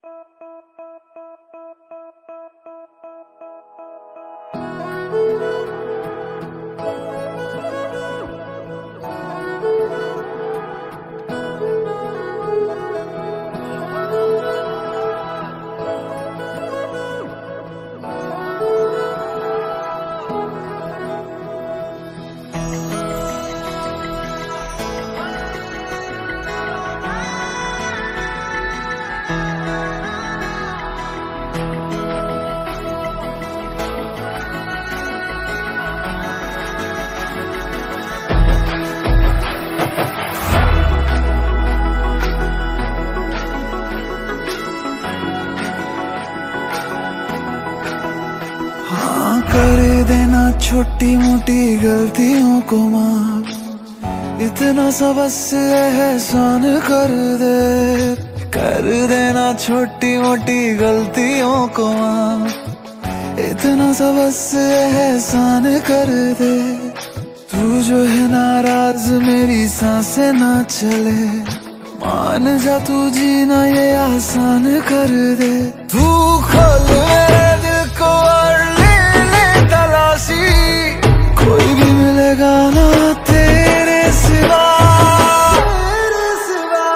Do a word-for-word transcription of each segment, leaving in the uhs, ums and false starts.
कर देना छोटी मोटी गलतियों को माफ, इतना सा बस एहसान कर दे। कर देना छोटी मोटी गलतियों को माफ, इतना सा बस एहसान कर दे। तू जो है नाराज मेरी सांसें ना चले, मान जा तू जीना ये आसान कर दे। तू खोल मेरे दिल को और कोई भी मिलेगा ना तेरे सिवा, तेरे सिवा।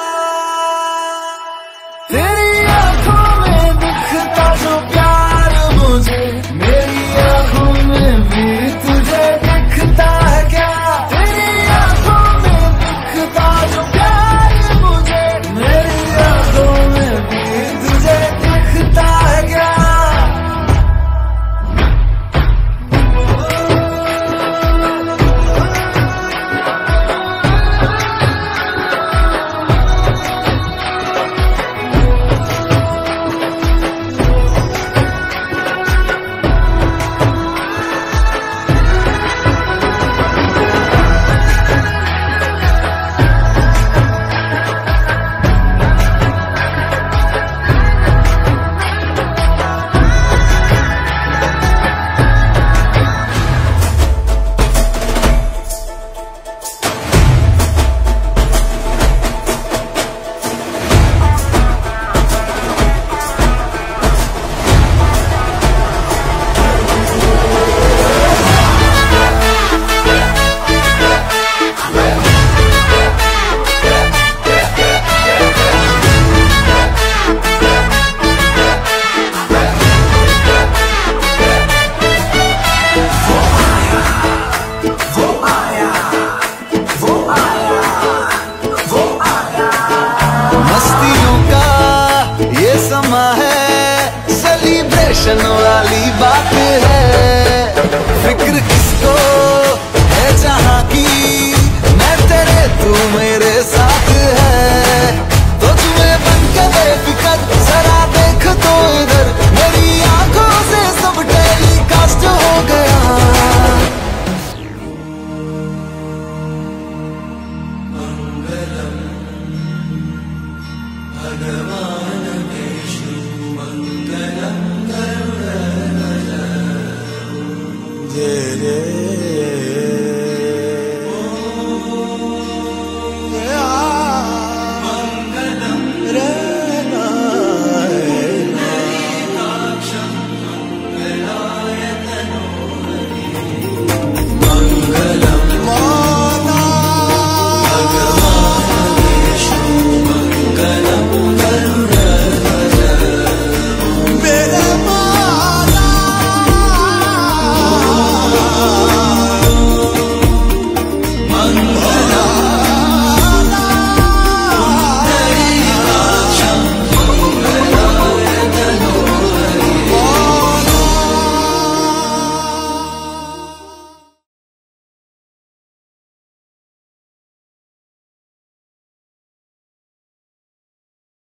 तेरी आंखों में दिखता जो प्यार मुझे, मेरी आंखों में भी तुझे दिखता है क्या? तेरी आंखों में दिखता जो प्यार मुझे, मेरी आंखों में भी तुझे दिखता है क्या? वाली बात है, फिक्र किसको है जहाँ की, मैं तेरे तू मेरे